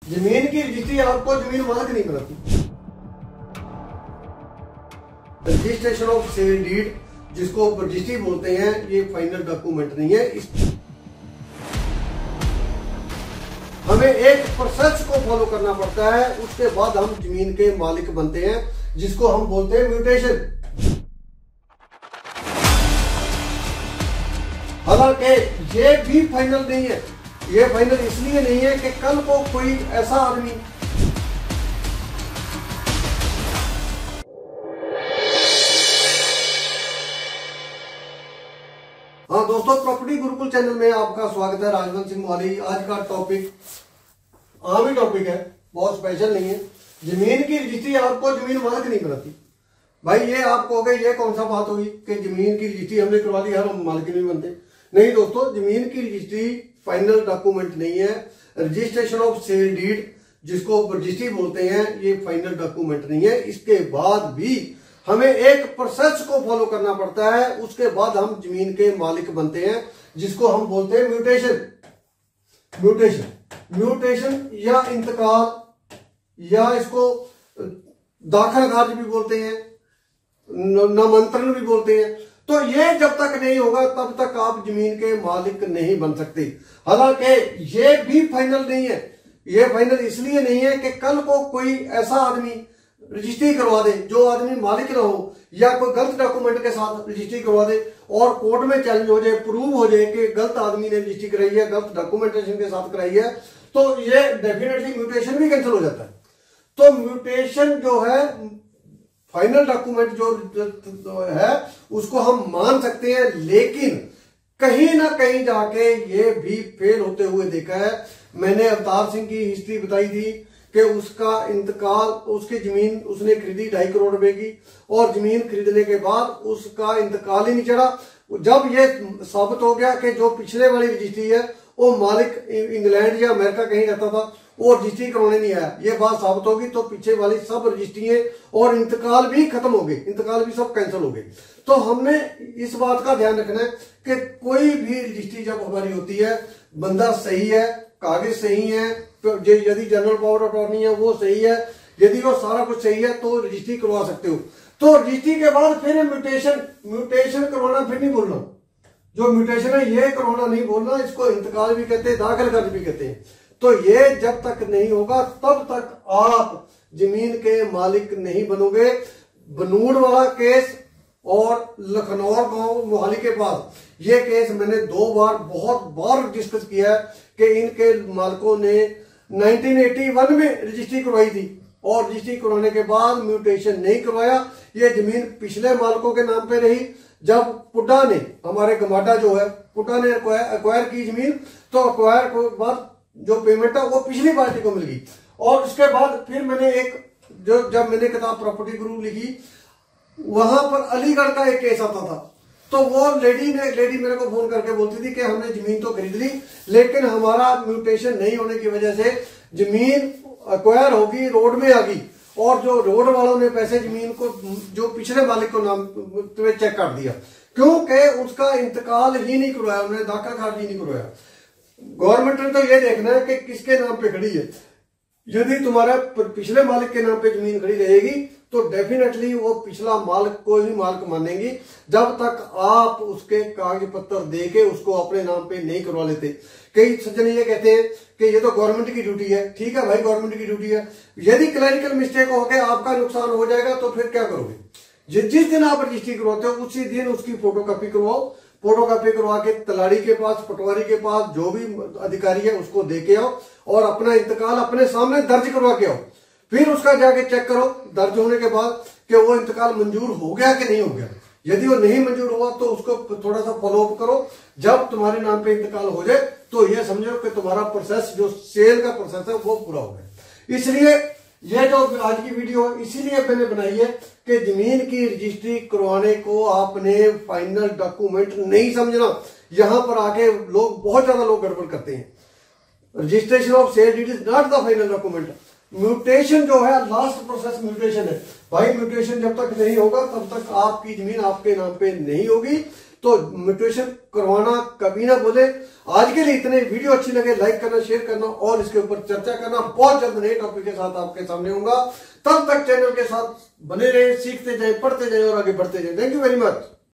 जमीन की रजिस्ट्री आपको जमीन मालिक नहीं बनाती। रजिस्ट्रेशन ऑफ सेल डीड, जिसको रजिस्ट्री बोलते हैं, ये फाइनल डॉक्यूमेंट नहीं है। हमें एक प्रोसेस को फॉलो करना पड़ता है, उसके बाद हम जमीन के मालिक बनते हैं, जिसको हम बोलते हैं म्यूटेशन। हालांकि ये भी फाइनल नहीं है। ये फाइनल इसलिए नहीं है कि कल को कोई ऐसा आदमी दोस्तों, प्रॉपर्टी गुरुकुल चैनल में आपका स्वागत है। राजवंत सिंह मोहाली। आज का टॉपिक आम ही टॉपिक है, बहुत स्पेशल नहीं है। जमीन की रजिस्ट्री आपको जमीन मालिक नहीं बनाती। भाई ये आप कहोगे ये कौन सा बात होगी कि जमीन की रजिस्ट्री हमने करवा ली, हम मालिक नहीं बनते। नहीं दोस्तों, जमीन की रजिस्ट्री फाइनल डॉक्यूमेंट नहीं है। रजिस्ट्रेशन ऑफ सेल डीड, जिसको रजिस्ट्री बोलते हैं, ये फाइनल डॉक्यूमेंट नहीं है। इसके बाद भी हमें एक प्रोसेस को फॉलो करना पड़ता है, उसके बाद हम जमीन के मालिक बनते हैं, जिसको हम बोलते हैं म्यूटेशन। म्यूटेशन या इंतकाल, या इसको दाखिल कार्य भी बोलते हैं, नामांतरण भी बोलते हैं। तो ये जब तक नहीं होगा तब तक आप जमीन के मालिक नहीं बन सकते। हालांकि ये भी फाइनल नहीं है। ये फाइनल इसलिए नहीं है कि कल को कोई ऐसा आदमी रजिस्ट्री करवा दे जो आदमी मालिक ना हो, या कोई गलत डॉक्यूमेंट के साथ रजिस्ट्री करवा दे और कोर्ट में चैलेंज हो जाए, प्रूव हो जाए कि गलत आदमी ने रजिस्ट्री कराई है, गलत डॉक्यूमेंटेशन के साथ कराई है, तो ये डेफिनेटली म्यूटेशन भी कैंसिल हो जाता है। तो म्यूटेशन जो है, फाइनल डॉक्यूमेंट जो है, उसको हम मान सकते हैं, लेकिन कहीं ना कहीं जाके ये भी फेल होते हुए देखा है। मैंने अवतार सिंह की हिस्ट्री बताई थी कि उसका इंतकाल, उसकी जमीन उसने खरीदी 2.5 करोड़ रुपए की, और जमीन खरीदने के बाद उसका इंतकाल ही नहीं चढ़ा। जब ये साबित हो गया कि जो पिछले वाली रजिस्ट्री है वो मालिक इंग्लैंड या अमेरिका कहीं रहता था, वो रजिस्ट्री करवाने नहीं आया, ये बात साबित होगी, तो पीछे वाली सब रजिस्ट्री और इंतकाल भी खत्म हो गए, इंतकाल भी सब कैंसिल हो गए। तो हमने इस बात का ध्यान रखना है कि कोई भी रजिस्ट्री जब हमारी होती है, बंदा सही है, कागज सही है, यदि जनरल पावर ऑफ अटॉर्नी है वो सही है, यदि वो सारा कुछ सही है तो रजिस्ट्री करवा सकते हो। तो रजिस्ट्री के बाद फिर म्यूटेशन करवाना फिर नहीं बोलना। जो म्यूटेशन है ये करवाना नहीं बोलना, इसको इंतकाल भी कहते हैं, दाखिल कार्य भी कहते हैं। तो ये जब तक नहीं होगा तब तक आप जमीन के मालिक नहीं बनोगे। बनूड़ वाला केस और लखनऊ गांव मोहाली के पास, ये केस मैंने बहुत बार डिस्कस किया है कि इनके मालिकों ने 1981 में रजिस्ट्री करवाई थी, और रजिस्ट्री करवाने के बाद म्यूटेशन नहीं करवाया। ये जमीन पिछले मालिकों के नाम पे रही। जब पुड्डा ने, हमारे गमाडा जो है, पुड्डा ने एक्वायर की जमीन, तो एक्वायर के बाद जो पेमेंट है वो पिछली पार्टी को मिल गई। और उसके बाद फिर मैंने जब मैंने किताब प्रॉपर्टी गुरु लिखी, वहां पर अलीगढ़ का एक केस आता था। तो वो लेडी मेरे को फोन करके बोलती थी कि हमने जमीन तो खरीद ली, लेकिन हमारा म्यूटेशन नहीं होने की वजह से जमीन एक्वायर होगी, रोड में आ गई, और जो रोड वालों ने पैसे जमीन को, जो पिछले मालिक को नाम चेक कर दिया, क्योंकि उसका इंतकाल ही नहीं करवाया, उन्होंने दाखिल कार्य ही नहीं करवाया। गवर्नमेंट ने तो ये देखना है कि किसके नाम पे खड़ी है। यदि तुम्हारा पिछले मालिक के नाम पे जमीन खड़ी रहेगी तो डेफिनेटली वो पिछला मालिक को ही मालिक मानेंगी, जब तक आप उसके कागज पत्र देके उसको अपने नाम पे नहीं करवा लेते। कई सज्जन ये कहते हैं कि ये तो गवर्नमेंट की ड्यूटी है। ठीक है भाई, गवर्नमेंट की ड्यूटी है। यदि क्लरिकल मिस्टेक हो के आपका नुकसान हो जाएगा तो फिर क्या करोगे? जिस दिन आप रजिस्ट्री करवाते हो उसी दिन उसकी फोटोकॉपी करवाओ। फोटोकॉपी करवा के तलाड़ी के पास, पटवारी के पास, जो भी अधिकारी है उसको दे के आओ, और अपना इंतकाल अपने सामने दर्ज करवा के आओ। फिर उसका जाके चेक करो दर्ज होने के बाद कि वो इंतकाल मंजूर हो गया कि नहीं हो गया। यदि वो नहीं मंजूर हुआ तो उसको थोड़ा सा फॉलो अप करो। जब तुम्हारे नाम पे इंतकाल हो जाए तो ये समझो कि तुम्हारा प्रोसेस, जो सेल का प्रोसेस है, वो पूरा हो गया। इसलिए ये जो आज की वीडियो इसीलिए मैंने बनाई है कि जमीन की रजिस्ट्री करवाने को आपने फाइनल डॉक्यूमेंट नहीं समझना। यहां पर आके बहुत ज्यादा लोग गड़बड़ करते हैं। Registration of sale deed is not the final document. Mutation जो है लास्ट प्रोसेस म्यूटेशन है। भाई म्यूटेशन जब तक नहीं होगा तब तक आपकी जमीन आपके नाम पे नहीं होगी। तो म्यूटेशन करवाना कभी ना भूले। आज के लिए इतने। वीडियो अच्छी लगे लाइक करना, शेयर करना और इसके ऊपर चर्चा करना। बहुत जल्द नए टॉपिक के साथ आपके सामने होऊंगा। तब तक चैनल के साथ बने रहे, सीखते जाए, पढ़ते जाए और आगे बढ़ते जाए। Thank you very much.